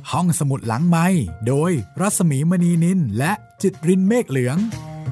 ห้องสมุดหลังไมค์โดยรัศมีมณีนินและจิตรินเมฆเหลือง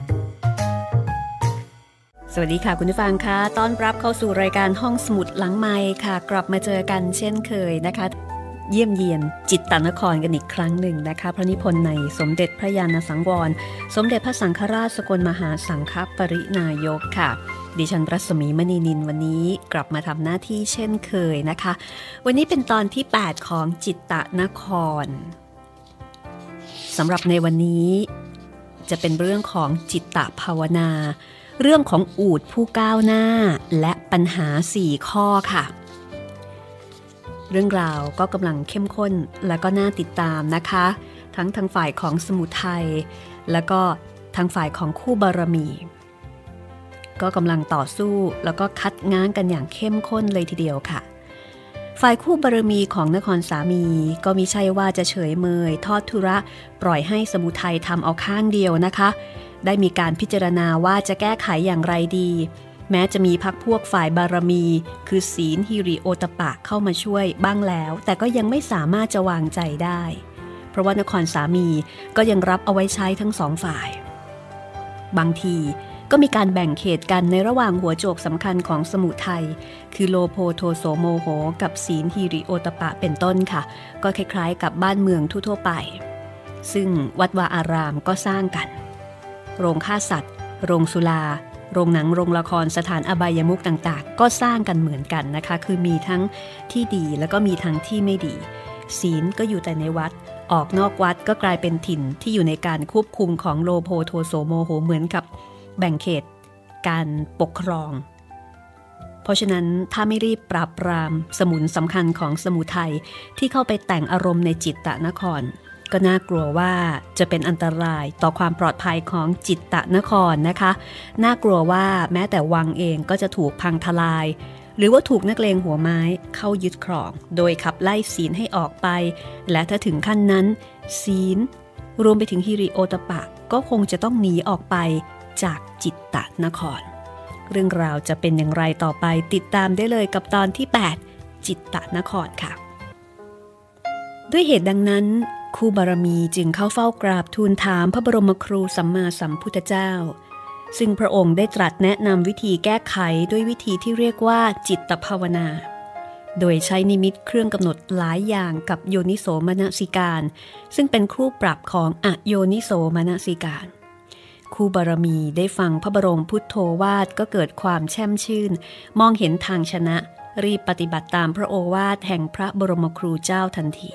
สวัสดีค่ะคุณผู้ฟังค่ะต้อนรับเข้าสู่รายการห้องสมุดหลังไมค์ค่ะกลับมาเจอกันเช่นเคยนะคะเยี่ยมเยียนจิตตนครกันอีกครั้งหนึ่งนะคะพระนิพนธ์ในสมเด็จพระญาณสังวรสมเด็จพระสังฆราชสกลมหาสังฆปรินายกค่ะดิฉันรัศมีมณีนินวันนี้กลับมาทำหน้าที่เช่นเคยนะคะวันนี้เป็นตอนที่8ของจิตตนครสำหรับในวันนี้จะเป็นเรื่องของจิตตภาวนาเรื่องของอูฐผู้ก้าวหน้าและปัญหา4ข้อค่ะเรื่องราวก็กำลังเข้มข้นและก็น่าติดตามนะคะทั้งทางฝ่ายของสมุทัยแล้วก็ทางฝ่ายของคู่บารมีก็กำลังต่อสู้แล้วก็คัดง้างกันอย่างเข้มข้นเลยทีเดียวค่ะฝ่ายคู่บารมีของนครสามีก็มิใช่ว่าจะเฉยเมยทอดทุระปล่อยให้สมุทัยทำเอาข้างเดียวนะคะได้มีการพิจารณาว่าจะแก้ไขอย่างไรดีแม้จะมีพรรคพวกฝ่ายบารมีคือศีลฮิริโอตปะเข้ามาช่วยบ้างแล้วแต่ก็ยังไม่สามารถจะวางใจได้เพราะว่านครสามีก็ยังรับเอาไว้ใช้ทั้งสองฝ่ายบางทีก็มีการแบ่งเขตกันในระหว่างหัวโจกสำคัญของสมุทัยคือโลโภโทโสโมโหกับศีลฮิริโอตปะเป็นต้นค่ะก็คล้ายๆกับบ้านเมืองทั่วๆไปซึ่งวัดวาอารามก็สร้างกันโรงฆ่าสัตว์โรงสุราโรงหนังโรงละครสถานอบายมุขต่างๆก็สร้างกันเหมือนกันนะคะคือมีทั้งที่ดีแล้วก็มีทั้งที่ไม่ดีศีลก็อยู่แต่ในวัดออกนอกวัดก็กลายเป็นถิ่นที่อยู่ในการควบคุมของโลโภโทโสโมโหเหมือนกับแบ่งเขตการปกครองเพราะฉะนั้นถ้าไม่รีบปราบปรามสมุนสำคัญของสมุทัยที่เข้าไปแต่งอารมณ์ในจิตตนครก็น่ากลัวว่าจะเป็นอันตรายต่อความปลอดภัยของจิตตนครนะคะน่ากลัวว่าแม้แต่วังเองก็จะถูกพังทลายหรือว่าถูกนักเลงหัวไม้เข้ายึดครองโดยขับไล่ศีลให้ออกไปและถ้าถึงขั้นนั้นศีลรวมไปถึงฮิริโอตปะก็คงจะต้องหนีออกไปจากจิตตนครเรื่องราวจะเป็นอย่างไรต่อไปติดตามได้เลยกับตอนที่8จิตตนครค่ะด้วยเหตุดังนั้นคู่บารมีจึงเข้าเฝ้ากราบทูลถามพระบรมครูสัมมาสัมพุทธเจ้าซึ่งพระองค์ได้ตรัสแนะนำวิธีแก้ไขด้วยวิธีที่เรียกว่าจิตตภาวนาโดยใช้นิมิตเครื่องกำหนดหลายอย่างกับโยนิโสมนสิการซึ่งเป็นคู่ปรับของอโยนิโสมนสิการคู่บารมีได้ฟังพระบรมพุทโธวาทก็เกิดความแช่มชื่นมองเห็นทางชนะรีบปฏิบัติตามพระโอวาทแห่งพระบรมครูเจ้าทันที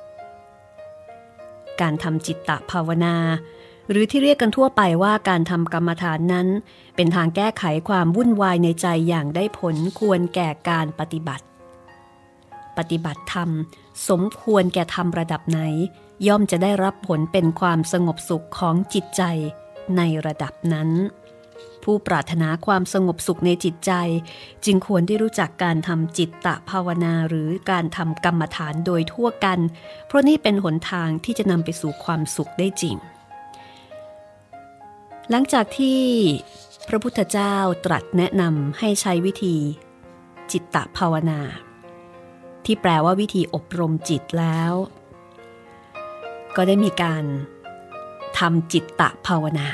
การทำจิตตภาวนาหรือที่เรียกกันทั่วไปว่าการทำกรรมฐานนั้นเป็นทางแก้ไขความวุ่นวายในใจอย่างได้ผลควรแก่การปฏิบัติธรรมสมควรแก่ธรรมระดับไหนย่อมจะได้รับผลเป็นความสงบสุขของจิตใจในระดับนั้นผู้ปรารถนาความสงบสุขในจิตใจจึงควรได้รู้จักการทำจิตตภาวนาหรือการทำกรรมฐานโดยทั่วกันเพราะนี่เป็นหนทางที่จะนำไปสู่ความสุขได้จริงหลังจากที่พระพุทธเจ้าตรัสแนะนำให้ใช้วิธีจิตตภาวนาที่แปลว่าวิธีอบรมจิตแล้วก็ได้มีการทำจิตตภาวนา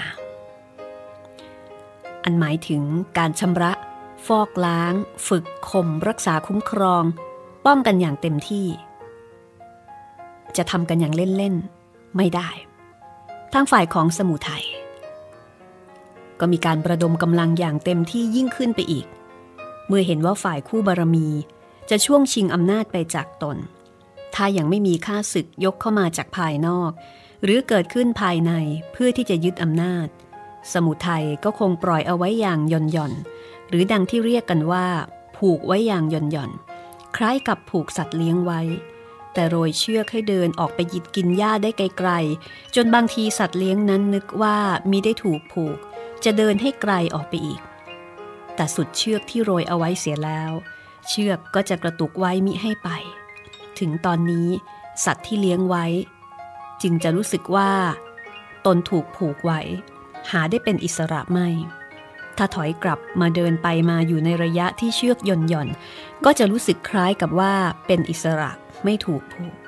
อันหมายถึงการชำระฟอกล้างฝึกข่มรักษาคุ้มครองป้องกันอย่างเต็มที่จะทำกันอย่างเล่นๆไม่ได้ทางฝ่ายของสมุทัยก็มีการประดมกำลังอย่างเต็มที่ยิ่งขึ้นไปอีกเมื่อเห็นว่าฝ่ายคู่บารมีจะช่วงชิงอำนาจไปจากตนถ้ายังไม่มีข้าศึกยกเข้ามาจากภายนอกหรือเกิดขึ้นภายในเพื่อที่จะยึดอำนาจสมุทัยก็คงปล่อยเอาไว้อย่างหย่อนๆหรือดังที่เรียกกันว่าผูกไว้อย่างหย่อนๆคล้ายกับผูกสัตว์เลี้ยงไว้แต่โรยเชือกให้เดินออกไปหยิบกินหญ้าได้ไกลๆจนบางทีสัตว์เลี้ยงนั้นนึกว่ามิได้ถูกผูกจะเดินให้ไกลออกไปอีกแต่สุดเชือกที่โรยเอาไว้เสียแล้วเชือกก็จะกระตุกไว้มิให้ไปถึงตอนนี้สัตว์ที่เลี้ยงไว้จึงจะรู้สึกว่าตนถูกผูกไว้หาได้เป็นอิสระไม่ ถ้าถอยกลับมาเดินไปมาอยู่ในระยะที่เชือกหย่อนก็จะรู้สึกคล้ายกับว่าเป็นอิสระไม่ถูกผูก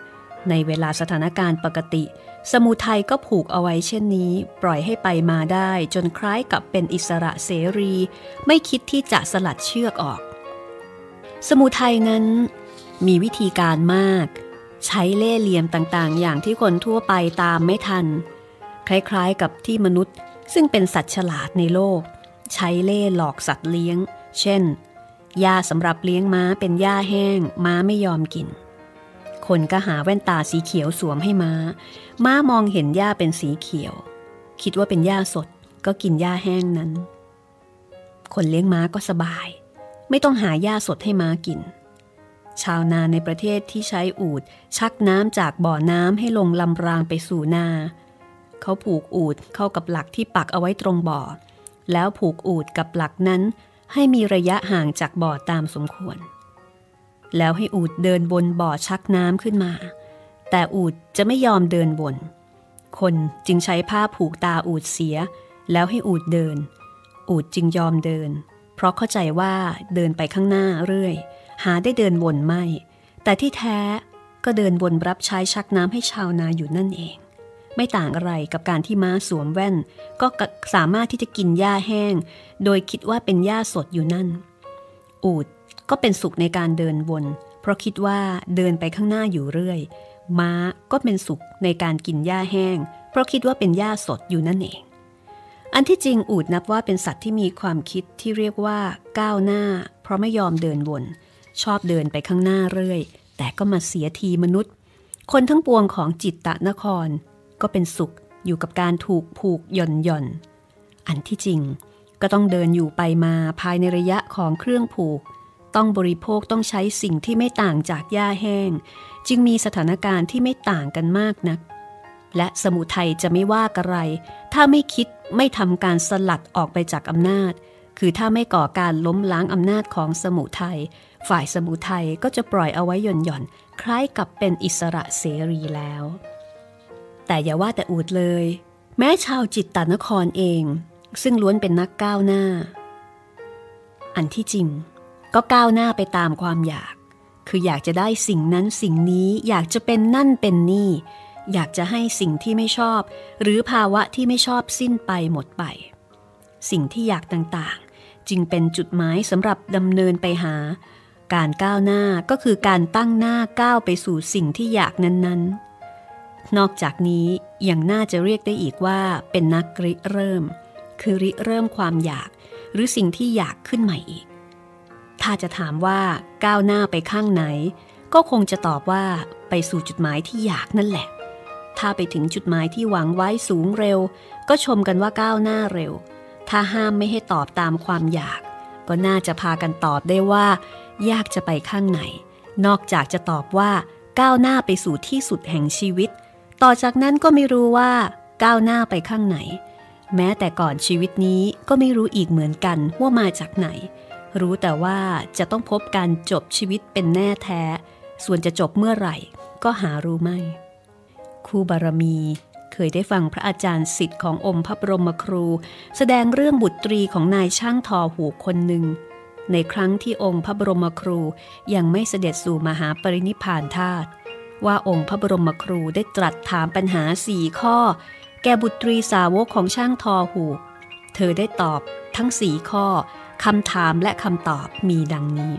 ในเวลาสถานการณ์ปกติสมุทัยก็ผูกเอาไว้เช่นนี้ปล่อยให้ไปมาได้จนคล้ายกับเป็นอิสระเสรีไม่คิดที่จะสลัดเชือกออกสมุทัยนั้นมีวิธีการมากใช้เล่ห์เหลี่ยมต่างๆอย่างที่คนทั่วไปตามไม่ทันคล้ายๆกับที่มนุษย์ซึ่งเป็นสัตว์ฉลาดในโลกใช้เล่ห์หลอกสัตว์เลี้ยงเช่นหญ้าสำหรับเลี้ยงม้าเป็นหญ้าแห้งม้าไม่ยอมกินคนก็หาแว่นตาสีเขียวสวมให้ม้ามองเห็นหญ้าเป็นสีเขียวคิดว่าเป็นหญ้าสดก็กินหญ้าแห้งนั้นคนเลี้ยงม้าก็สบายไม่ต้องหาหญ้าสดให้ม้ากินชาวนาในประเทศที่ใช้อูฐชักน้ำจากบ่อน้ำให้ลงลำรางไปสู่นาเขาผูกอูฐเข้ากับหลักที่ปักเอาไว้ตรงบ่อแล้วผูกอูฐกับหลักนั้นให้มีระยะห่างจากบ่อตามสมควรแล้วให้อูฐเดินบนบ่อชักน้ำขึ้นมาแต่อูฐจะไม่ยอมเดินบนคนจึงใช้ผ้าผูกตาอูฐเสียแล้วให้อูฐเดินอูฐจึงยอมเดินเพราะเข้าใจว่าเดินไปข้างหน้าเรื่อยหาได้เดินวนไม่แต่ที่แท้ก็เดินวนรับใช้ชักน้ำให้ชาวนาอยู่นั่นเองไม่ต่างอะไรกับการที่ม้าสวมแว่นก็สามารถที่จะกินหญ้าแห้งโดยคิดว่าเป็นหญ้าสดอยู่นั่นอูฐก็เป็นสุขในการเดินวนเพราะคิดว่าเดินไปข้างหน้าอยู่เรื่อยม้าก็เป็นสุขในการกินหญ้าแห้งเพราะคิดว่าเป็นหญ้าสดอยู่นั่นเองอันที่จริงอูฐนับว่าเป็นสัตว์ที่มีความคิดที่เรียกว่าก้าวหน้าเพราะไม่ยอมเดินวนชอบเดินไปข้างหน้าเรื่อยแต่ก็มาเสียทีมนุษย์คนทั้งปวงของจิตตนครก็เป็นสุขอยู่กับการถูกผูกหย่อนอันที่จริงก็ต้องเดินอยู่ไปมาภายในระยะของเครื่องผูกต้องบริโภคต้องใช้สิ่งที่ไม่ต่างจากหญ้าแห้งจึงมีสถานการณ์ที่ไม่ต่างกันมากนักและสมุทัยจะไม่ว่าอะไรถ้าไม่คิดไม่ทำการสลัดออกไปจากอำนาจคือถ้าไม่ก่อการล้มล้างอำนาจของสมุทัยฝ่ายสมุทัยก็จะปล่อยเอาไว้หย่อนคล้ายกับเป็นอิสระเสรีแล้วแต่อย่าว่าแต่อูฐเลยแม้ชาวจิตตนครเองซึ่งล้วนเป็นนักก้าวหน้าอันที่จริงก็ก้าวหน้าไปตามความอยากคืออยากจะได้สิ่งนั้นสิ่งนี้อยากจะเป็นนั่นเป็นนี่อยากจะให้สิ่งที่ไม่ชอบหรือภาวะที่ไม่ชอบสิ้นไปหมดไปสิ่งที่อยากต่างๆจึงเป็นจุดหมายสำหรับดำเนินไปหาการก้าวหน้าก็คือการตั้งหน้าก้าวไปสู่สิ่งที่อยากนั้นๆนอกจากนี้ยังน่าจะเรียกได้อีกว่าเป็นนักริเริ่มคือริเริ่มความอยากหรือสิ่งที่อยากขึ้นใหม่อีกถ้าจะถามว่าก้าวหน้าไปข้างไหนก็คงจะตอบว่าไปสู่จุดหมายที่อยากนั่นแหละถ้าไปถึงจุดหมายที่หวังไว้สูงเร็วก็ชมกันว่าก้าวหน้าเร็วถ้าห้ามไม่ให้ตอบตามความอยากก็น่าจะพากันตอบได้ว่ายากจะไปข้างไหนนอกจากจะตอบว่าก้าวหน้าไปสู่ที่สุดแห่งชีวิตต่อจากนั้นก็ไม่รู้ว่าก้าวหน้าไปข้างไหนแม้แต่ก่อนชีวิตนี้ก็ไม่รู้อีกเหมือนกันว่ามาจากไหนรู้แต่ว่าจะต้องพบการจบชีวิตเป็นแน่แท้ส่วนจะจบเมื่อไหร่ก็หารู้ไม่ครูบารมีเคยได้ฟังพระอาจารย์ศิษย์ขององค์พระบรมครูแสดงเรื่องบุตรีของนายช่างทอหูกคนหนึ่งในครั้งที่องค์พระบรมครูยังไม่เสด็จสู่มหาปรินิพพานธาตุว่าองค์พระบรมครูได้ตรัสถามปัญหา4 ข้อแก่บุตรีสาวกของช่างทอหูกเธอได้ตอบทั้ง4 ข้อคำถามและคำตอบมีดังนี้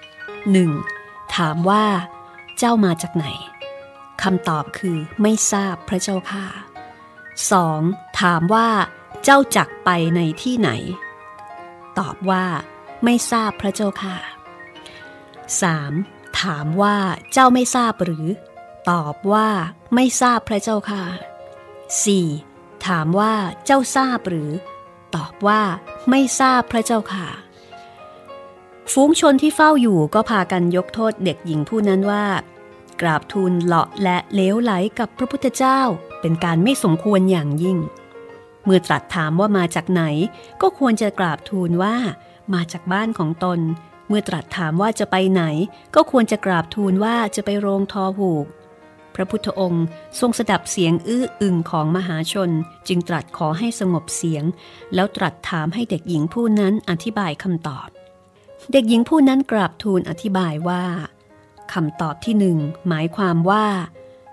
1. ถามว่าเจ้ามาจากไหนคำตอบคือไม่ทราบพระเจ้าค่ะ 2. ถามว่าเจ้าจักไปในที่ไหนตอบว่าไม่ทราบพระเจ้าค่ะ 3. ถามว่าเจ้าไม่ทราบหรือตอบว่าไม่ทราบพระเจ้าค่ะ 4. ถามว่าเจ้าทราบหรือตอบว่าไม่ทราบพระเจ้าค่ะฝูงชนที่เฝ้าอยู่ก็พากันยกโทษเด็กหญิงผู้นั้นว่ากราบทูลเลาะและเลวไหลกับพระพุทธเจ้าเป็นการไม่สมควรอย่างยิ่งเมื่อตรัสถามว่ามาจากไหนก็ควรจะกราบทูลว่ามาจากบ้านของตนเมื่อตรัสถามว่าจะไปไหนก็ควรจะกราบทูลว่าจะไปโรงทอหูกพระพุทธองค์ทรงสดับเสียงอื้ออึงของมหาชนจึงตรัสขอให้สงบเสียงแล้วตรัสถามให้เด็กหญิงผู้นั้นอธิบายคำตอบเด็กหญิงผู้นั้นกราบทูลอธิบายว่าคำตอบที่1หมายความว่า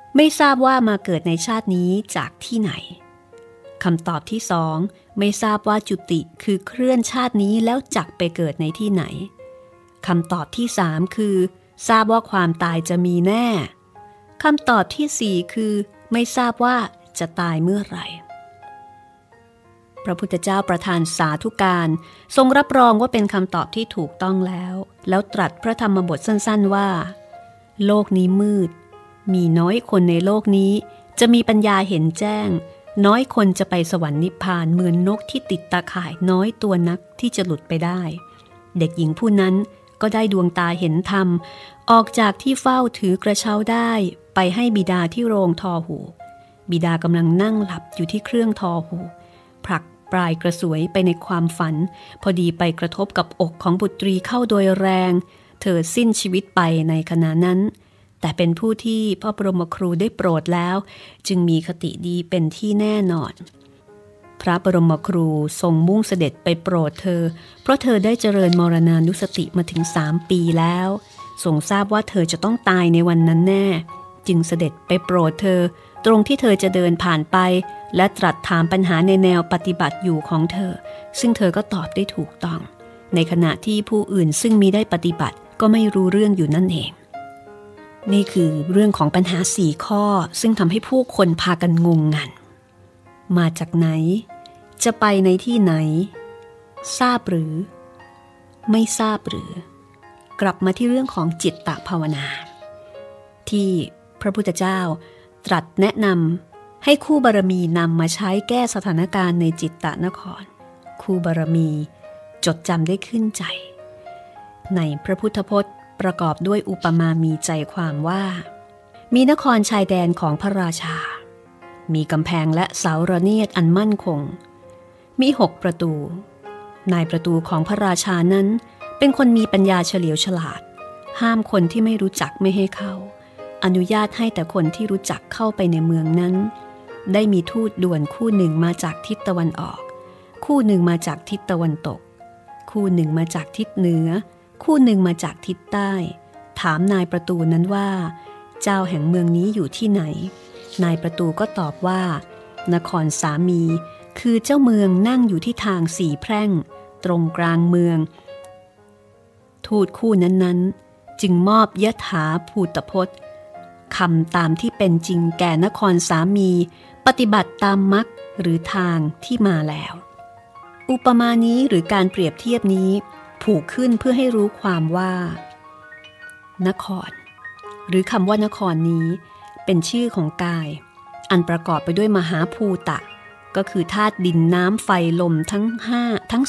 ไม่ทราบว่ามาเกิดในชาตินี้จากที่ไหนคำตอบที่สองไม่ทราบว่าจุติคือเคลื่อนชาตินี้แล้วจักไปเกิดในที่ไหนคำตอบที่สามคือทราบว่าความตายจะมีแน่คำตอบที่สี่คือไม่ทราบว่าจะตายเมื่อไหร่พระพุทธเจ้าประทานสาธุการทรงรับรองว่าเป็นคำตอบที่ถูกต้องแล้วตรัสพระธรรมบทสั้นๆว่าโลกนี้มืดมีน้อยคนในโลกนี้จะมีปัญญาเห็นแจ้งน้อยคนจะไปสวรรค์นิพพานเหมือนนกที่ติดตาข่ายน้อยตัวนักที่จะหลุดไปได้เด็กหญิงผู้นั้นก็ได้ดวงตาเห็นธรรมออกจากที่เฝ้าถือกระเช้าได้ไปให้บิดาที่โรงทอหูบิดากำลังนั่งหลับอยู่ที่เครื่องทอหูผลักปลายกระสวยไปในความฝันพอดีไปกระทบกับอกของบุตรีเข้าโดยแรงเธอสิ้นชีวิตไปในขณะนั้นแต่เป็นผู้ที่พระบรมครูได้โปรดแล้วจึงมีคติดีเป็นที่แน่นอนพระบรมครูทรงมุ่งเสด็จไปโปรดเธอเพราะเธอได้เจริญมรณานุสติมาถึง3 ปีแล้วทรงทราบว่าเธอจะต้องตายในวันนั้นแน่จึงเสด็จไปโปรดเธอตรงที่เธอจะเดินผ่านไปและตรัสถามปัญหาในแนวปฏิบัติอยู่ของเธอซึ่งเธอก็ตอบได้ถูกต้องในขณะที่ผู้อื่นซึ่งมิได้ปฏิบัติก็ไม่รู้เรื่องอยู่นั่นเองนี่คือเรื่องของปัญหา4 ข้อซึ่งทำให้ผู้คนพากันงงงันมาจากไหนจะไปในที่ไหนทราบหรือไม่ทราบหรือกลับมาที่เรื่องของจิตตภาวนาที่พระพุทธเจ้าตรัสแนะนำให้คู่บารมีนำมาใช้แก้สถานการณ์ในจิตตนครคู่บารมีจดจำได้ขึ้นใจในพระพุทธพจน์ประกอบด้วยอุปมามีใจความว่ามีนครชายแดนของพระราชามีกำแพงและเสาระเนียดอันมั่นคงมี6 ประตูนายประตูของพระราชานั้นเป็นคนมีปัญญาเฉลียวฉลาดห้ามคนที่ไม่รู้จักไม่ให้เข้าอนุญาตให้แต่คนที่รู้จักเข้าไปในเมืองนั้นได้มีทูตด่วนคู่หนึ่งมาจากทิศตะวันออกคู่หนึ่งมาจากทิศตะวันตกคู่หนึ่งมาจากทิศเหนือคู่หนึ่งมาจากทิศใต้ถามนายประตูนั้นว่าเจ้าแห่งเมืองนี้อยู่ที่ไหนนายประตูก็ตอบว่านครสามีคือเจ้าเมืองนั่งอยู่ที่ทาง4 แพร่งตรงกลางเมืองทูตคู่นั้นๆจึงมอบยถาภูตพจน์คำตามที่เป็นจริงแก่นครสามีปฏิบัติตามมรรคหรือทางที่มาแล้วอุปมานี้หรือการเปรียบเทียบนี้ผูกขึ้นเพื่อให้รู้ความว่านครหรือคำว่านครนี้เป็นชื่อของกายอันประกอบไปด้วยมหาภูตะก็คือธาตุดินน้ำไฟลมทั้ง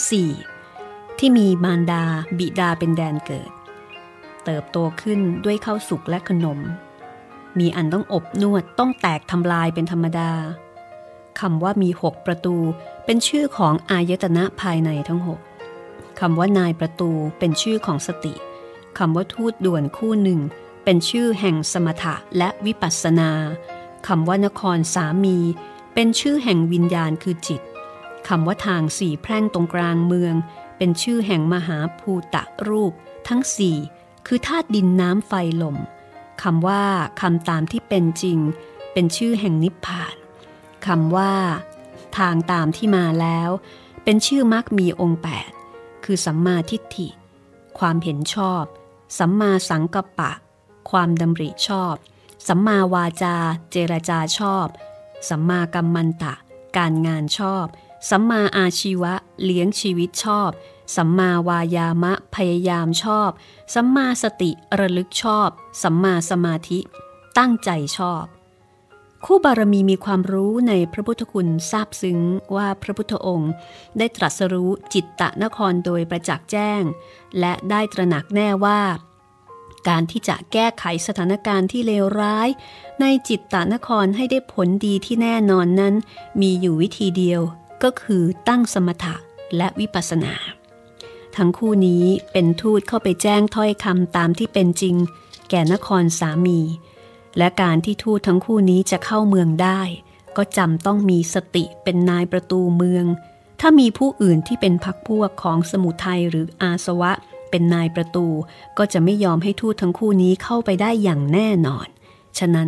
4ที่มีมารดาบิดาเป็นแดนเกิดเติบโตขึ้นด้วยข้าวสุกและขนมมีอันต้องอบนวดต้องแตกทำลายเป็นธรรมดาคำว่ามี6 ประตูเป็นชื่อของอายตนะภายในทั้ง6คำว่านายประตูเป็นชื่อของสติคำว่าทูตด่วนคู่หนึ่งเป็นชื่อแห่งสมถะและวิปัสสนาคำว่านครสามีเป็นชื่อแห่งวิญญาณคือจิตคำว่าทาง4 แพร่งตรงกลางเมืองเป็นชื่อแห่งมหาภูตะรูปทั้ง4คือธาตุดินน้ำไฟลมคำว่าคำตามที่เป็นจริงเป็นชื่อแห่งนิพพานคำว่าทางตามที่มาแล้วเป็นชื่อมรรคมีองค์8คือสัมมาทิฏฐิความเห็นชอบสัมมาสังกัปปะความดำริชอบสัมมาวาจาเจรจาชอบสัมมากัมมันตะการงานชอบสัมมาอาชีวะเลี้ยงชีวิตชอบสัมมาวายามะพยายามชอบสัมมาสติระลึกชอบสัมมาสมาธิตั้งใจชอบคู่บารมีมีความรู้ในพระพุทธคุณทราบซึ้งว่าพระพุทธองค์ได้ตรัสรู้จิตตนครโดยประจักษ์แจ้งและได้ตระหนักแน่ว่าการที่จะแก้ไขสถานการณ์ที่เลวร้ายในจิตตนครให้ได้ผลดีที่แน่นอนนั้นมีอยู่วิธีเดียวก็คือตั้งสมถะและวิปัสสนาทั้งคู่นี้เป็นทูตเข้าไปแจ้งถ้อยคำตามที่เป็นจริงแก่นครสามีและการที่ทูตทั้งคู่นี้จะเข้าเมืองได้ก็จำต้องมีสติเป็นนายประตูเมืองถ้ามีผู้อื่นที่เป็นพรรคพวกของสมุทัยหรืออาสวะเป็นนายประตูก็จะไม่ยอมให้ทูตทั้งคู่นี้เข้าไปได้อย่างแน่นอนฉะนั้น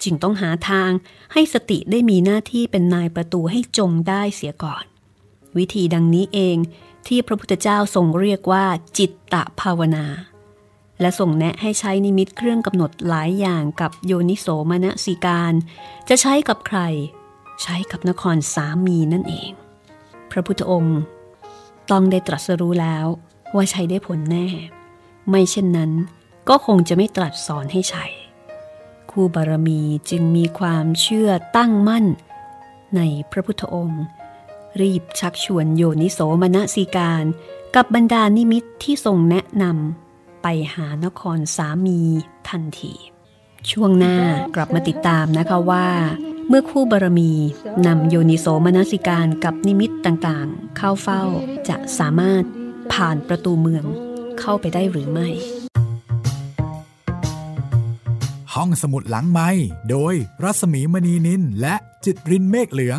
จึงต้องหาทางให้สติได้มีหน้าที่เป็นนายประตูให้จงได้เสียก่อนวิธีดังนี้เองที่พระพุทธเจ้าทรงเรียกว่าจิตตภาวนาและทรงแนะให้ใช้นิมิตเครื่องกำหนดหลายอย่างกับโยนิโสมนสิการจะใช้กับใครใช้กับนครสามีนั่นเองพระพุทธองค์ต้องได้ตรัสรู้แล้วว่าใช้ได้ผลแน่ไม่เช่นนั้นก็คงจะไม่ตรัสสอนให้ใช้คู่บารมีจึงมีความเชื่อตั้งมั่นในพระพุทธองค์รีบชักชวนโยนิโสมนสิการกับบรรดานิมิตที่ทรงแนะนำไปหานครสามีทันทีช่วงหน้ากลับมาติดตามนะคะว่าเมื่อคู่บารมีนำโยนิโสมนสิการกับนิมิตต่างๆเข้าเฝ้าจะสามารถผ่านประตูเมืองเข้าไปได้หรือไม่ห้องสมุดหลังไมค์โดยรัศมีมณีนินและจิตรินเมฆเหลือง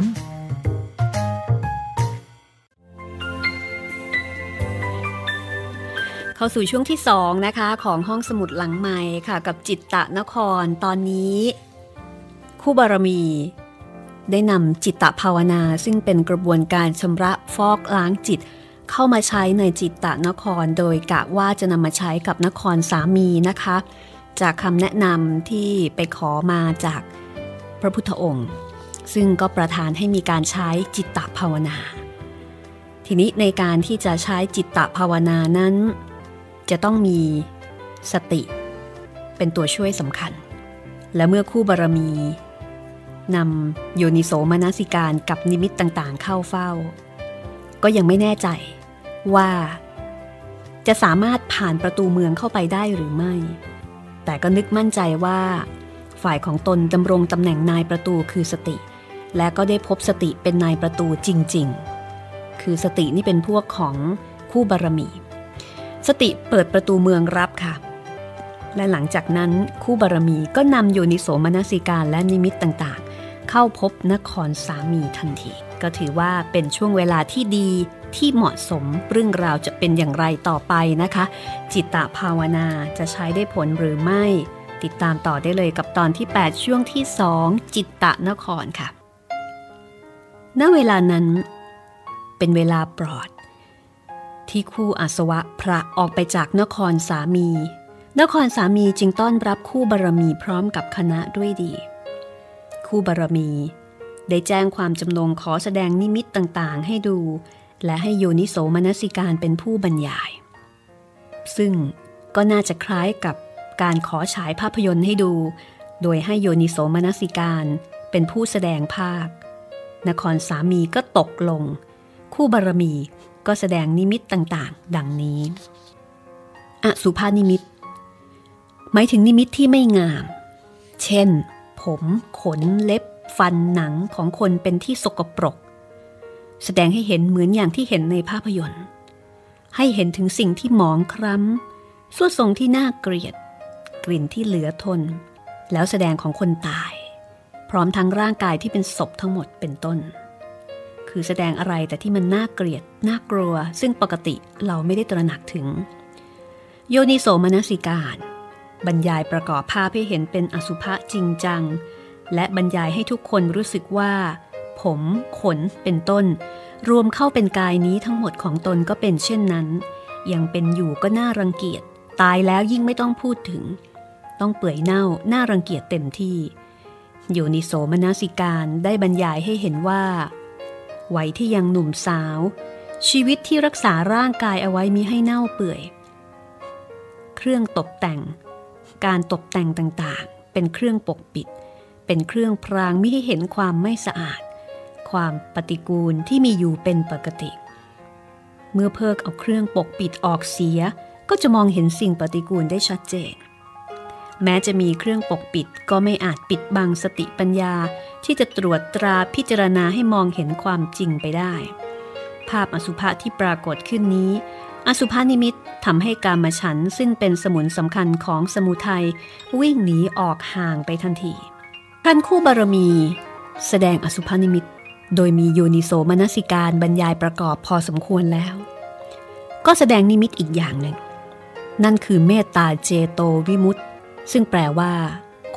เข้าสู่ช่วงที่2นะคะของห้องสมุดหลังไมค์ค่ะกับจิตตนครตอนนี้คู่บารมีได้นำจิตตภาวนาซึ่งเป็นกระบวนการชำระฟอกล้างจิตเข้ามาใช้ในจิตตนครโดยกะว่าจะนำมาใช้กับนครสามีนะคะจากคำแนะนำที่ไปขอมาจากพระพุทธองค์ซึ่งก็ประทานให้มีการใช้จิตตภาวนาทีนี้ในการที่จะใช้จิตตภาวนานั้นจะต้องมีสติเป็นตัวช่วยสำคัญและเมื่อคู่บารมีนำโยนิโสมนสิการกับนิมิตต่างๆเข้าเฝ้าก็ยังไม่แน่ใจว่าจะสามารถผ่านประตูเมืองเข้าไปได้หรือไม่แต่ก็นึกมั่นใจว่าฝ่ายของตนดำรงตำแหน่งนายประตูคือสติและก็ได้พบสติเป็นนายประตูจริงๆคือสตินี่เป็นพวกของคู่บารมีสติเปิดประตูเมืองรับค่ะและหลังจากนั้นคู่บารมีก็นำโยนิโสมนสิการและนิมิตต่างๆเข้าพบนครสามีทันทีก็ถือว่าเป็นช่วงเวลาที่ดีที่เหมาะสมเรื่องราวจะเป็นอย่างไรต่อไปนะคะจิตตภาวนาจะใช้ได้ผลหรือไม่ติดตามต่อได้เลยกับตอนที่8ช่วงที่2จิตตนครค่ะณเวลานั้นเป็นเวลาปลอดที่คู่อาสวะพระออกไปจากนครสามีนครสามีจึงต้อนรับคู่บารมีพร้อมกับคณะด้วยดีคู่บารมีได้แจ้งความจำนงขอแสดงนิมิตต่างๆให้ดูและให้โยนิโสมนสิการเป็นผู้บรรยายซึ่งก็น่าจะคล้ายกับการขอฉายภาพยนตร์ให้ดูโดยให้โยนิโสมนสิการเป็นผู้แสดงภาคนครสามีก็ตกลงคู่บารมีก็แสดงนิมิตต่างๆดังนี้อสุภานิมิตหมายถึงนิมิตที่ไม่งามเช่นผมขนเล็บฟันหนังของคนเป็นที่สกปรกแสดงให้เห็นเหมือนอย่างที่เห็นในภาพยนตร์ให้เห็นถึงสิ่งที่หมองคล้ำทรุดทรงที่น่าเกลียดกลิ่นที่เหลือทนแล้วแสดงของคนตายพร้อมทั้งร่างกายที่เป็นศพทั้งหมดเป็นต้นคือแสดงอะไรแต่ที่มันน่าเกลียดน่ากลัวซึ่งปกติเราไม่ได้ตระหนักถึงโยนิโสมนสิการบรรยายประกอบภาพให้เห็นเป็นอสุภะจริงจังและบรรยายให้ทุกคนรู้สึกว่าผมขนเป็นต้นรวมเข้าเป็นกายนี้ทั้งหมดของตนก็เป็นเช่นนั้นยังเป็นอยู่ก็น่ารังเกียจตายแล้วยิ่งไม่ต้องพูดถึงต้องเปื่อยเน่าน่ารังเกียจเต็มที่โยนิโสมนสิการได้บรรยายให้เห็นว่าวัยที่ยังหนุ่มสาวชีวิตที่รักษาร่างกายเอาไว้มิให้เน่าเปื่อยเครื่องตกแต่งการตกแต่งต่างๆเป็นเครื่องปกปิดเป็นเครื่องพรางมิให้เห็นความไม่สะอาดความปฏิกูลที่มีอยู่เป็นปกติเมื่อเพิกเอาเครื่องปกปิดออกเสียก็จะมองเห็นสิ่งปฏิกูลได้ชัดเจนแม้จะมีเครื่องปกปิดก็ไม่อาจปิดบังสติปัญญาที่จะตรวจตราพิจารณาให้มองเห็นความจริงไปได้ภาพอสุภะที่ปรากฏขึ้นนี้อสุภานิมิตทำให้กามฉันท์ซึ่งเป็นสมุนสำคัญของสมุทัยวิ่งหนีออกห่างไปทันทีครั้นคู่บารมีแสดงอสุภานิมิตโดยมีโยนิโสมนสิการบรรยายประกอบพอสมควรแล้วก็แสดงนิมิตอีกอย่างหนึ่งนั่นคือเมตตาเจโตวิมุตติซึ่งแปลว่าค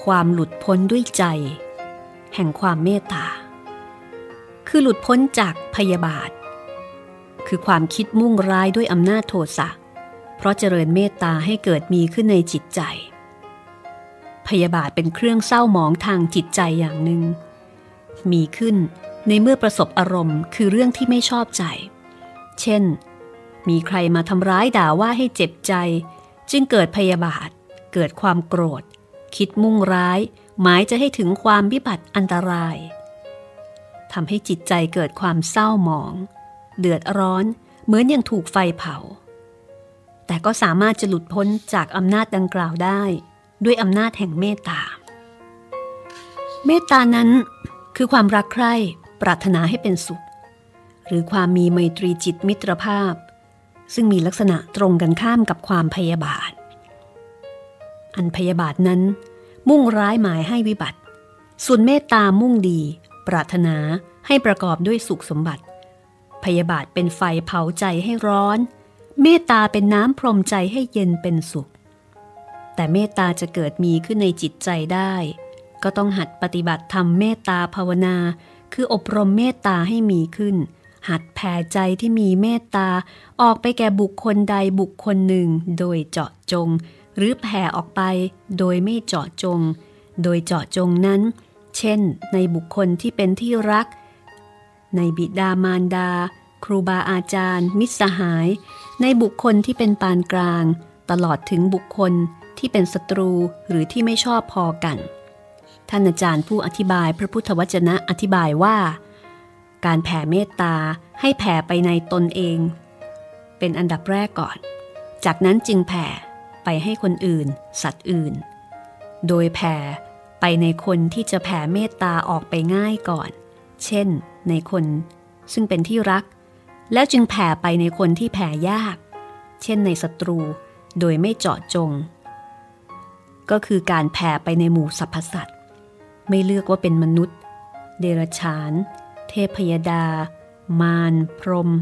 ความหลุดพ้นด้วยใจแห่งความเมตตาคือหลุดพ้นจากพยาบาทคือความคิดมุ่งร้ายด้วยอำนาจโทสะเพราะเจริญเมตตาให้เกิดมีขึ้นในจิตใจพยาบาทเป็นเครื่องเศร้าหมองทางจิตใจอย่างหนึ่งมีขึ้นในเมื่อประสบอารมณ์คือเรื่องที่ไม่ชอบใจเช่นมีใครมาทำร้ายด่าว่าให้เจ็บใจจึงเกิดพยาบาทเกิดความโกรธคิดมุ่งร้ายหมายจะให้ถึงความวิบัติอันตรายทำให้จิตใจเกิดความเศร้าหมองเดือดร้อนเหมือนยังถูกไฟเผาแต่ก็สามารถจะหลุดพ้นจากอำนาจดังกล่าวได้ด้วยอำนาจแห่งเมตตาเมตตานั้นคือความรักใคร่ปรารถนาให้เป็นสุขหรือความมีไมตรีจิตมิตรภาพซึ่งมีลักษณะตรงกันข้ามกับความพยาบาทอันพยาบาทนั้นมุ่งร้ายหมายให้วิบัติส่วนเมตตามุ่งดีปรารถนาให้ประกอบด้วยสุขสมบัติพยาบาทเป็นไฟเผาใจให้ร้อนเมตตาเป็นน้ำพรมใจให้เย็นเป็นสุขแต่เมตตาจะเกิดมีขึ้นในจิตใจได้ก็ต้องหัดปฏิบัติทำเมตตาภาวนาคืออบรมเมตตาให้มีขึ้นหัดแผ่ใจที่มีเมตตาออกไปแก่บุคคลใดบุคคลหนึ่งโดยเจาะจงหรือแผ่ออกไปโดยไม่เจาะจงโดยเจาะจงนั้นเช่นในบุคคลที่เป็นที่รักในบิดามารดาครูบาอาจารย์มิตรสหายในบุคคลที่เป็นปานกลางตลอดถึงบุคคลที่เป็นศัตรูหรือที่ไม่ชอบพอกันท่านอาจารย์ผู้อธิบายพระพุทธวจนะอธิบายว่าการแผ่เมตตาให้แผ่ไปในตนเองเป็นอันดับแรกก่อนจากนั้นจึงแผ่ไปให้คนอื่นสัตว์อื่นโดยแผ่ไปในคนที่จะแผ่เมตตาออกไปง่ายก่อนเช่นในคนซึ่งเป็นที่รักแล้วจึงแผ่ไปในคนที่แผ่ยากเช่นในศัตรูโดยไม่เจาะจงก็คือการแผ่ไปในหมู่สรรพสัตว์ไม่เลือกว่าเป็นมนุษย์เดรัจฉานเทพยดามารพรหม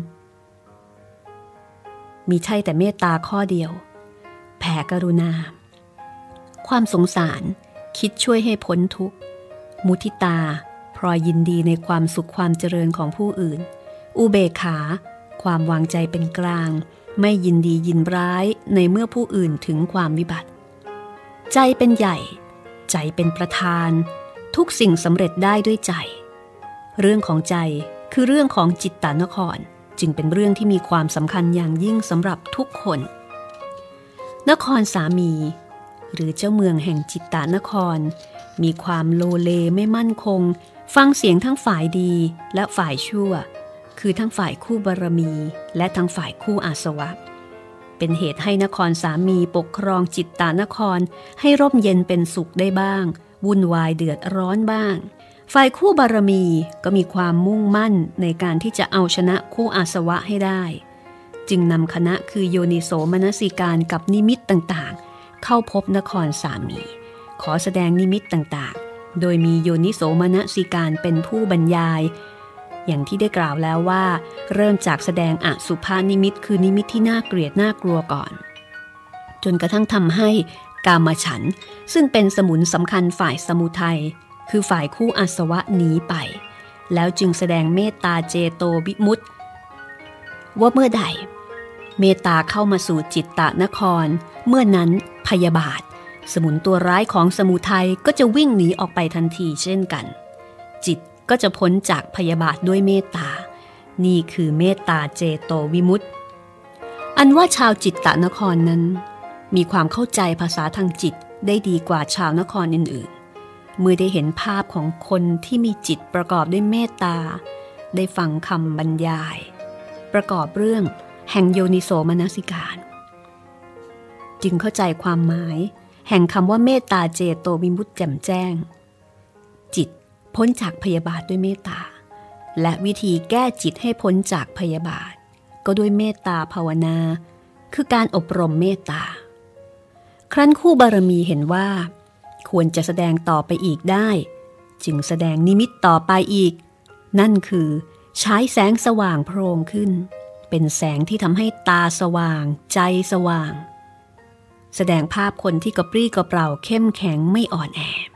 มีใช่แต่เมตตาข้อเดียวแผ่กรุณาความสงสารคิดช่วยให้พ้นทุกข์มุทิตาพลอยยินดีในความสุขความเจริญของผู้อื่นอุเบกขาความวางใจเป็นกลางไม่ยินดียินร้ายในเมื่อผู้อื่นถึงความวิบัติใจเป็นใหญ่ใจเป็นประธานทุกสิ่งสำเร็จได้ด้วยใจเรื่องของใจคือเรื่องของจิตตนครจึงเป็นเรื่องที่มีความสำคัญอย่างยิ่งสำหรับทุกคนนครสามีหรือเจ้าเมืองแห่งจิตตนครมีความโลเลไม่มั่นคงฟังเสียงทั้งฝ่ายดีและฝ่ายชั่วคือทั้งฝ่ายคู่บารมีและทั้งฝ่ายคู่อาสวะเป็นเหตุให้นครสามีปกครองจิตตนครให้ร่มเย็นเป็นสุขได้บ้างวุ่นวายเดือดร้อนบ้างฝ่ายคู่บารมีก็มีความมุ่งมั่นในการที่จะเอาชนะคู่อาสวะให้ได้จึงนำคณะคือโยนิโสมนสิการกับนิมิตต่างๆเข้าพบนครสามีขอแสดงนิมิตต่างๆโดยมีโยนิโสมนสิการเป็นผู้บรรยายอย่างที่ได้กล่าวแล้วว่าเริ่มจากแสดงอสุภานิมิตคือนิมิตที่น่าเกลียดน่ากลัวก่อนจนกระทั่งทำให้กามฉันท์ซึ่งเป็นสมุนสำคัญฝ่ายสมุทัยคือฝ่ายคู่อาสวะหนีไปแล้วจึงแสดงเมตตาเจโตวิมุตติว่าเมื่อใดเมตตาเข้ามาสู่จิตตนครเมื่อนั้นพยาบาทสมุนตัวร้ายของสมุทัยก็จะวิ่งหนีออกไปทันทีเช่นกันจิตก็จะพ้นจากพยาบาทด้วยเมตตานี่คือเมตตาเจโตวิมุตติอันว่าชาวจิตตนครนั้นมีความเข้าใจภาษาทางจิตได้ดีกว่าชาวนครอื่นๆเมื่อได้เห็นภาพของคนที่มีจิตประกอบด้วยเมตตาได้ฟังคำบรรยายประกอบเรื่องแห่งโยนิโสมนสิการจึงเข้าใจความหมายแห่งคำว่าเมตตาเจโตวิมุตติแจ่มแจ้งจิตพ้นจากพยาบาทด้วยเมตตาและวิธีแก้จิตให้พ้นจากพยาบาทก็ด้วยเมตตาภาวนาคือการอบรมเมตตาครั้นคู่บารมีเห็นว่าควรจะแสดงต่อไปอีกได้จึงแสดงนิมิตต่อไปอีกนั่นคือใช้แสงสว่างโพรงขึ้นเป็นแสงที่ทำให้ตาสว่างใจสว่างแสดงภาพคนที่กระปรี้กระเปร่าเข้มแข็งไม่อ่อนแอ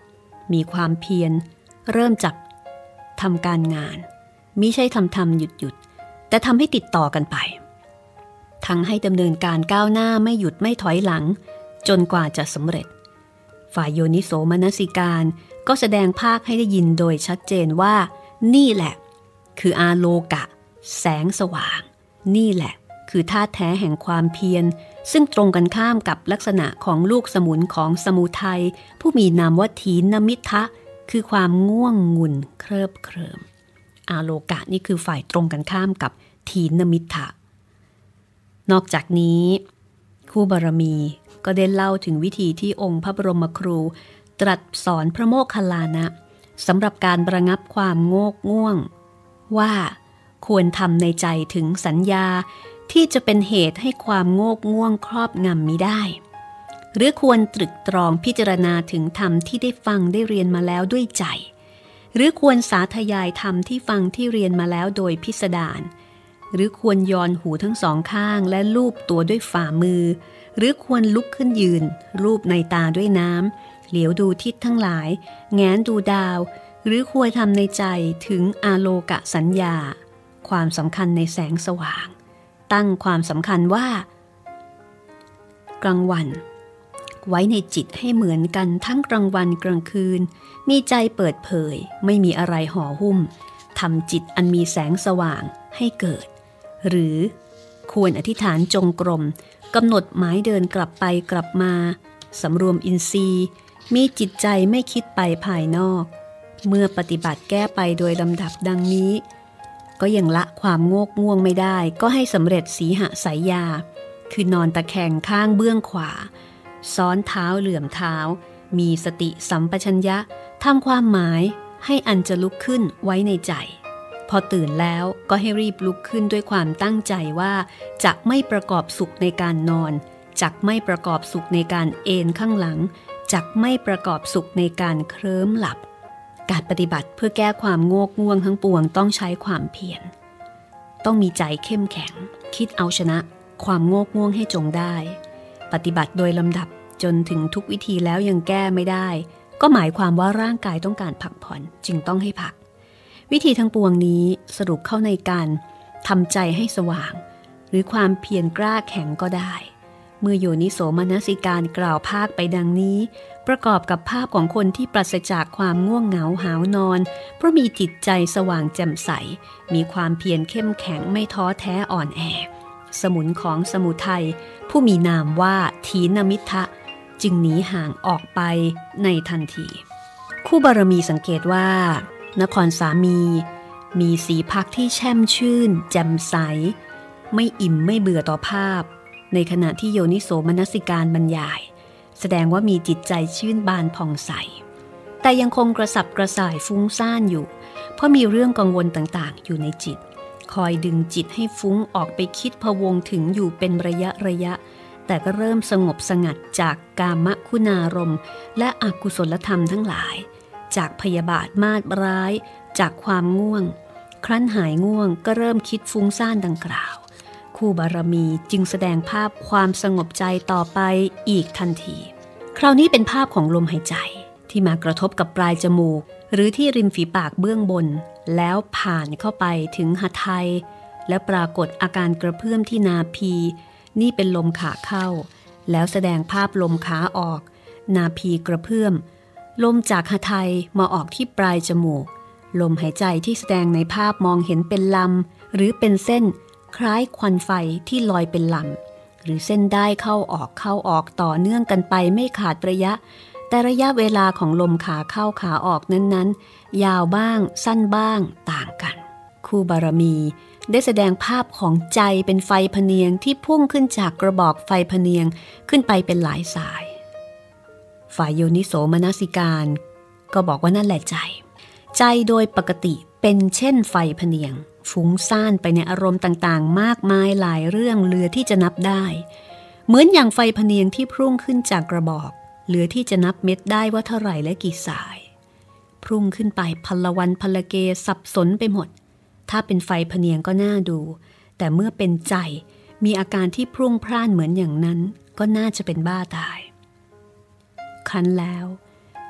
มีความเพียรเริ่มจากทำการงานมิใช่ทำหยุดแต่ทำให้ติดต่อกันไปทั้งให้ดำเนินการก้าวหน้าไม่หยุดไม่ถอยหลังจนกว่าจะสำเร็จฝ่ายโยนิโสมนสิการก็แสดงภาคให้ได้ยินโดยชัดเจนว่านี่แหละคืออาโลกะแสงสว่างนี่แหละคือธาตุแท้แห่งความเพียรซึ่งตรงกันข้ามกับลักษณะของลูกสมุนของสมุทัยผู้มีนามว่าถีนมิทธะคือความง่วงงุนเคลิบเคลิ้มอาโลกะนี่คือฝ่ายตรงกันข้ามกับถีนมิทธะนอกจากนี้คู่บารมีก็ได้เล่าถึงวิธีที่องค์พระบรมครูตรัสสอนพระโมคคัลลานะสำหรับการระงับความโงกง่วงว่าควรทำในใจถึงสัญญาที่จะเป็นเหตุให้ความโงกง่วงครอบงำมิได้หรือควรตรึกตรองพิจารณาถึงธรรมที่ได้ฟังได้เรียนมาแล้วด้วยใจหรือควรสาธยายธรรมที่ฟังที่เรียนมาแล้วโดยพิสดารหรือควรย้อนหูทั้งสองข้างและลูบตัวด้วยฝ่ามือหรือควรลุกขึ้นยืนลูบในตาด้วยน้ำเหลียวดูทิศทั้งหลายแงนดูดาวหรือควรทำในใจถึงอาโลกะสัญญาความสำคัญในแสงสว่างตั้งความสำคัญว่ากลางวันไว้ในจิตให้เหมือนกันทั้งกลางวันกลางคืนมีใจเปิดเผยไม่มีอะไรห่อหุ้มทำจิตอันมีแสงสว่างให้เกิดหรือควรอธิษฐานจงกรมกำหนดหมายเดินกลับไปกลับมาสำรวมอินทรีย์มีจิตใจไม่คิดไปภายนอกเมื่อปฏิบัติแก้ไปโดยลำดับดังนี้ก็ยังละความโงกง่วงไม่ได้ก็ให้สำเร็จสีหสายยาคือนอนตะแคงข้างเบื้องขวาซ้อนเท้าเหลื่อมเท้ามีสติสัมปชัญญะทำความหมายให้อันจะลุกขึ้นไว้ในใจพอตื่นแล้วก็ให้รีบลุกขึ้นด้วยความตั้งใจว่าจะไม่ประกอบสุขในการนอนจักไม่ประกอบสุขในการเอนข้างหลังจักไม่ประกอบสุขในการเคลิ้มหลับการปฏิบัติเพื่อแก้ความโงกง่วงทั้งปวงต้องใช้ความเพียรต้องมีใจเข้มแข็งคิดเอาชนะความโงกง่วงให้จงได้ปฏิบัติโดยลำดับจนถึงทุกวิธีแล้วยังแก้ไม่ได้ก็หมายความว่าร่างกายต้องการพักผ่อนจึงต้องให้พักวิธีทั้งปวงนี้สรุปเข้าในการทำใจให้สว่างหรือความเพียรกล้าแข็งก็ได้เมื่อโยนิโสมนสิการกล่าวภาคไปดังนี้ประกอบกับภาพของคนที่ปราศจากความง่วงเหงาหาวนอนเพราะมีจิตใจสว่างแจ่มใสมีความเพียรเข้มแข็งไม่ท้อแท้อ่อนแอสมุนของสมุทัยผู้มีนามว่าถีนมิทธะจึงหนีห่างออกไปในทันทีคู่บารมีสังเกตว่านครสามีสีพักที่แช่มชื่นแจ่มใสไม่อิ่มไม่เบื่อต่อภาพในขณะที่โยนิโสมนสิการบรรยายแสดงว่ามีจิตใจชื่นบานผ่องใสแต่ยังคงกระสับกระส่ายฟุ้งซ่านอยู่เพราะมีเรื่องกังวลต่างๆอยู่ในจิตคอยดึงจิตให้ฟุ้งออกไปคิดพะวงถึงอยู่เป็นระยะแต่ก็เริ่มสงบสงัดจากกามคุณารมณ์และอกุศลธรรมทั้งหลายจากพยาบาทมาดร้ายจากความง่วงครั้นหายง่วงก็เริ่มคิดฟุ้งซ่านดังกล่าวคู่บารมีจึงแสดงภาพความสงบใจต่อไปอีกทันทีคราวนี้เป็นภาพของลมหายใจที่มากระทบกับปลายจมูกหรือที่ริมฝีปากเบื้องบนแล้วผ่านเข้าไปถึงหทัยและปรากฏอาการกระเพื่อมที่นาพีนี่เป็นลมขาเข้าแล้วแสดงภาพลมขาออกนาพีกระเพื่อมลมจากหทัยมาออกที่ปลายจมูกลมหายใจที่แสดงในภาพมองเห็นเป็นลำหรือเป็นเส้นคล้ายควันไฟที่ลอยเป็นลำหรือเส้นได้เข้าออกต่อเนื่องกันไปไม่ขาดระยะแต่ระยะเวลาของลมขาเข้าขาออกนั้นยาวบ้างสั้นบ้างต่างกันคู่บารมีได้แสดงภาพของใจเป็นไฟพเนียงที่พุ่งขึ้นจากกระบอกไฟพเนียงขึ้นไปเป็นหลายสายฝ่ายโยนิโสมนสิการก็บอกว่านั่นแหละใจโดยปกติเป็นเช่นไฟพเนียงฟุ้งซ่านไปในอารมณ์ต่างๆมากมายหลายเรื่องเหลือที่จะนับได้เหมือนอย่างไฟพเนียงที่พุ่งขึ้นจากกระบอกเหลือที่จะนับเม็ดได้ว่าเท่าไหร่และกี่สายพุ่งขึ้นไปพลวันพลเกสับสนไปหมดถ้าเป็นไฟพเนียงก็น่าดูแต่เมื่อเป็นใจมีอาการที่พรุ่งพร่านเหมือนอย่างนั้นก็น่าจะเป็นบ้าตายครั้นแล้ว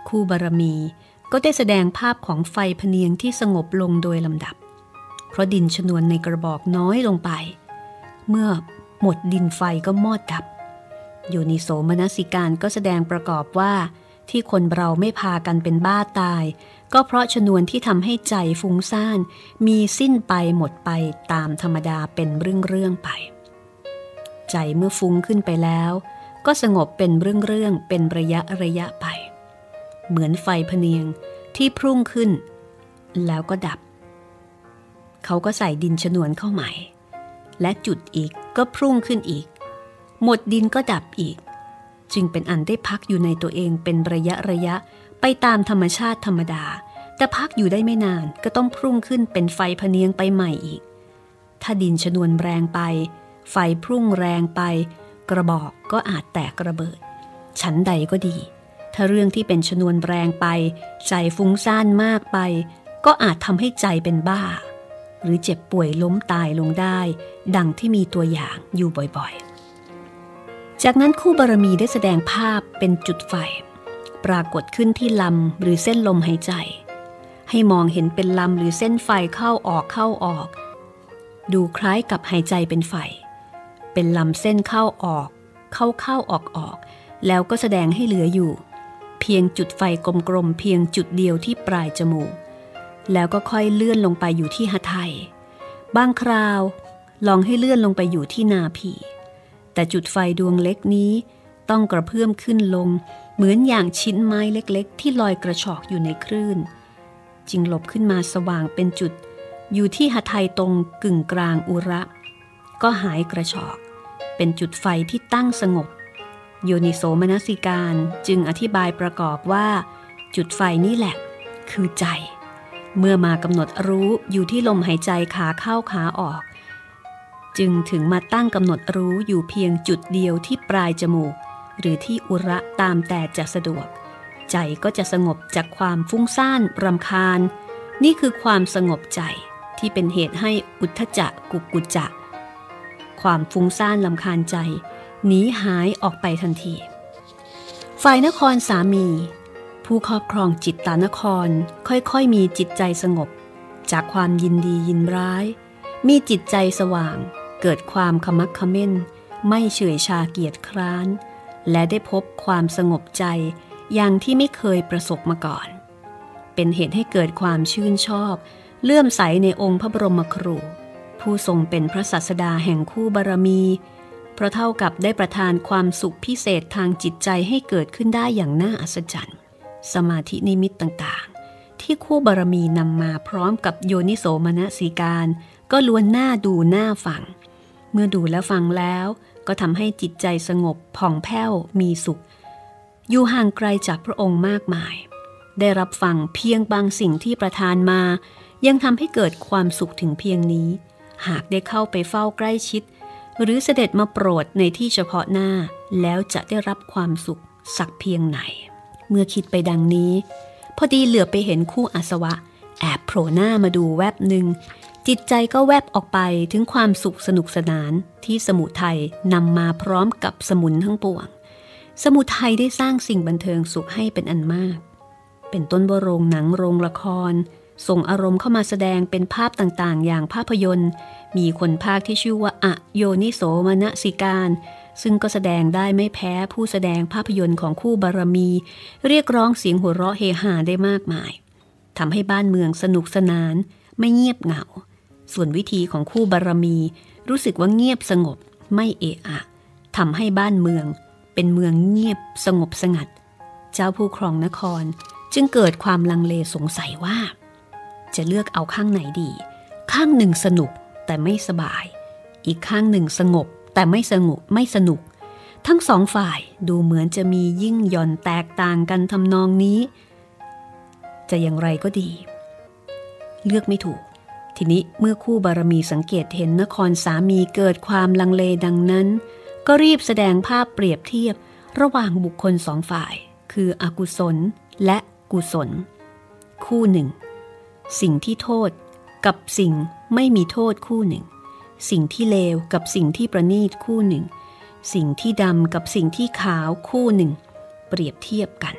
คู่บารมีก็ได้แสดงภาพของไฟพเนียงที่สงบลงโดยลำดับเพราะดินชนวนในกระบอกน้อยลงไปเมื่อหมดดินไฟก็มอดดับโยนิโสมนสิการก็แสดงประกอบว่าที่คนเราไม่พากันเป็นบ้าตายก็เพราะชนวนที่ทำให้ใจฟุ้งซ่านมีสิ้นไปหมดไปตามธรรมดาเป็นเรื่องไปใจเมื่อฟุ้งขึ้นไปแล้วก็สงบเป็นเรื่องเป็นระยะไปเหมือนไฟพเนียงที่พุ่งขึ้นแล้วก็ดับเขาก็ใส่ดินชนวนเข้าใหม่และจุดอีกก็พุ่งขึ้นอีกหมดดินก็ดับอีกจึงเป็นอันได้พักอยู่ในตัวเองเป็นระยะไปตามธรรมชาติธรรมดาแต่พักอยู่ได้ไม่นานก็ต้องพุ่งขึ้นเป็นไฟพเนียงไปใหม่อีกถ้าดินชนวนแรงไปไฟพุ่งแรงไปกระบอกก็อาจแตกระเบิดฉันใดก็ดีถ้าเรื่องที่เป็นชนวนแรงไปใจฟุ้งซ่านมากไปก็อาจทำให้ใจเป็นบ้าหรือเจ็บป่วยล้มตายลงได้ดังที่มีตัวอย่างอยู่บ่อยๆจากนั้นคู่บารมีได้แสดงภาพเป็นจุดไฟปรากฏขึ้นที่ลำหรือเส้นลมหายใจให้มองเห็นเป็นลำหรือเส้นไฟเข้าออกดูคล้ายกับหายใจเป็นไฟเป็นลำเส้นเข้าออกแล้วก็แสดงให้เหลืออยู่เพียงจุดไฟกลมๆเพียงจุดเดียวที่ปลายจมูกแล้วก็ค่อยเลื่อนลงไปอยู่ที่หทัยบางคราวลองให้เลื่อนลงไปอยู่ที่นาพีแต่จุดไฟดวงเล็กนี้ต้องกระเพื่อมขึ้นลงเหมือนอย่างชิ้นไม้เล็กๆที่ลอยกระชอกอยู่ในคลื่นจึงหลบขึ้นมาสว่างเป็นจุดอยู่ที่หทัยตรงกึ่งกลางอุระก็หายกระชอกเป็นจุดไฟที่ตั้งสงบโยนิโสมนสิการจึงอธิบายประกอบว่าจุดไฟนี่แหละคือใจเมื่อมากำหนดรู้อยู่ที่ลมหายใจขาเข้าขาออกจึงถึงมาตั้งกำหนดรู้อยู่เพียงจุดเดียวที่ปลายจมูกหรือที่อุระตามแต่จะสะดวกใจก็จะสงบจากความฟุ้งซ่านรำคาญนี่คือความสงบใจที่เป็นเหตุให้อุทธัจจะกุกกุจจะความฟุ้งซ่านรำคาญใจหนีหายออกไปทันทีฝ่ายนครสามีผู้ครอบครองจิตตานครค่อยๆมีจิตใจสงบจากความยินดียินร้ายมีจิตใจสว่างเกิดความขมักเขม้นไม่เฉื่อยชาเกียจคร้านและได้พบความสงบใจอย่างที่ไม่เคยประสบมาก่อนเป็นเหตุให้เกิดความชื่นชอบเลื่อมใสในองค์พระบรมครูผู้ทรงเป็นพระศาสดาแห่งคู่บารมีเพราะเท่ากับได้ประทานความสุขพิเศษทางจิตใจให้เกิดขึ้นได้อย่างน่าอัศจรรย์สมาธินิมิตต่างๆที่คู่บารมีนำมาพร้อมกับโยนิโสมนสิการก็ล้วนน่าดูน่าฟังเมื่อดูและฟังแล้วก็ทำให้จิตใจสงบผ่องแผ้วมีสุขอยู่ห่างไกลจากพระองค์มากมายได้รับฟังเพียงบางสิ่งที่ประทานมายังทำให้เกิดความสุขถึงเพียงนี้หากได้เข้าไปเฝ้าใกล้ชิดหรือเสด็จมาโปรดในที่เฉพาะหน้าแล้วจะได้รับความสุขสักเพียงไหนเมื่อคิดไปดังนี้พอดีเหลือไปเห็นคู่อาสวะแอบโผล่หน้ามาดูแวบหนึ่งจิตใจก็แวบออกไปถึงความสุขสนุกสนานที่สมุทัยนำมาพร้อมกับสมุนทั้งปวงสมุทัยได้สร้างสิ่งบันเทิงสุขให้เป็นอันมากเป็นต้นว่าโรงหนังโรงละครส่งอารมณ์เข้ามาแสดงเป็นภาพต่างๆอย่างภาพยนตร์มีคนพากย์ที่ชื่อว่าอโยนิโสมนสิการซึ่งก็แสดงได้ไม่แพ้ผู้แสดงภาพยนตร์ของคู่บารมีเรียกร้องเสียงหัวเราะเฮฮาได้มากมายทำให้บ้านเมืองสนุกสนานไม่เงียบเหงาส่วนวิธีของคู่บารมีรู้สึกว่าเงียบสงบไม่เอะอะทำให้บ้านเมืองเป็นเมืองเงียบสงบสงัดเจ้าผู้ครองนครจึงเกิดความลังเลสงสัยว่าจะเลือกเอาข้างไหนดีข้างหนึ่งสนุกแต่ไม่สบายอีกข้างหนึ่งสงบแต่ไม่สนุกทั้งสองฝ่ายดูเหมือนจะมียิ่งหย่อนแตกต่างกันทำนองนี้จะอย่างไรก็ดีเลือกไม่ถูกทีนี้เมื่อคู่บารมีสังเกตเห็นนครสามีเกิดความลังเลดังนั้นก็รีบแสดงภาพเปรียบเทียบระหว่างบุคคลสองฝ่ายคืออกุศลและกุศลคู่หนึ่งสิ่งที่โทษกับสิ่งไม่มีโทษคู่หนึ่งสิ่งที่เลวกับสิ่งที่ประณีตคู่หนึ่งสิ่งที่ดำกับสิ่งที่ขาวคู่หนึ่งเปรียบเทียบกัน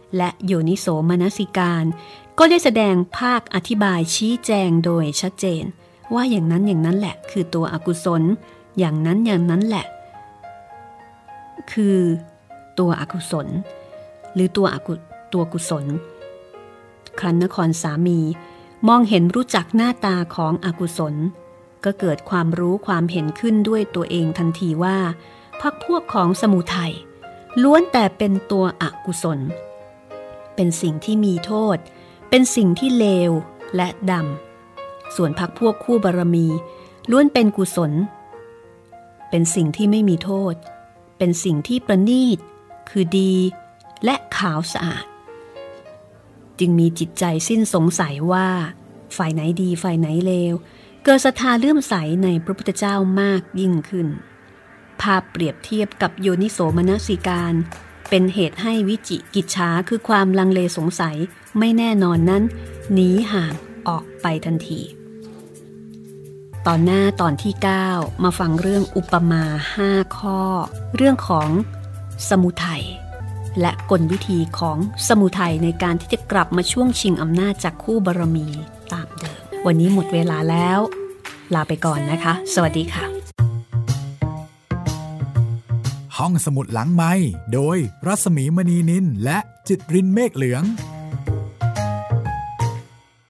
และโยนิโสมนสิการก็ได้แสดงภาคอธิบายชี้แจงโดยชัดเจนว่าอย่างนั้นอย่างนั้นแหละคือตัวอกุศลอย่างนั้นอย่างนั้นแหละคือตัวอกุศลหรือตัวกุศลครั้นนครสามีมองเห็นรู้จักหน้าตาของอกุศลก็เกิดความรู้ความเห็นขึ้นด้วยตัวเองทันทีว่าพรรคพวกของสมุทัยล้วนแต่เป็นตัวอกุศลเป็นสิ่งที่มีโทษเป็นสิ่งที่เลวและดำส่วนพรรคพวกคู่บารมีล้วนเป็นกุศลเป็นสิ่งที่ไม่มีโทษเป็นสิ่งที่ประณีตคือดีและขาวสะอาดจึงมีจิตใจสิ้นสงสัยว่าฝ่ายไหนดีฝ่ายไหนเลวเกิดศรัทธาเลื่อมใสในพระพุทธเจ้ามากยิ่งขึ้นภาพเปรียบเทียบกับโยนิโสมนสิการเป็นเหตุให้วิจิกิจฉาคือความลังเลสงสัยไม่แน่นอนนั้นหนีห่างออกไปทันทีตอนหน้าตอนที่9มาฟังเรื่องอุปมา5ข้อเรื่องของสมุทัยและกลวิธีของสมุทัยในการที่จะกลับมาช่วงชิงอำนาจจากคู่บารมีตามเดิมวันนี้หมดเวลาแล้วลาไปก่อนนะคะสวัสดีค่ะห้องสมุดหลังไมค์โดยรัศมีมณีนินและจิตรินเมฆเหลือง